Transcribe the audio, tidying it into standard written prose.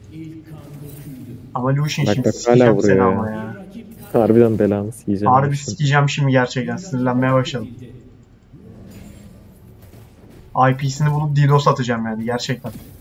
Ama Lucian Bak şimdi bak hala sikeceğim seni vuruyor ama ya. ya. Harbiden belanı yiyeceğim Harbi Lucian. sikeceğim şimdi gerçekten. Sinirlenmeye başladım. IP'sini bulup DDoS atacağım yani gerçekten.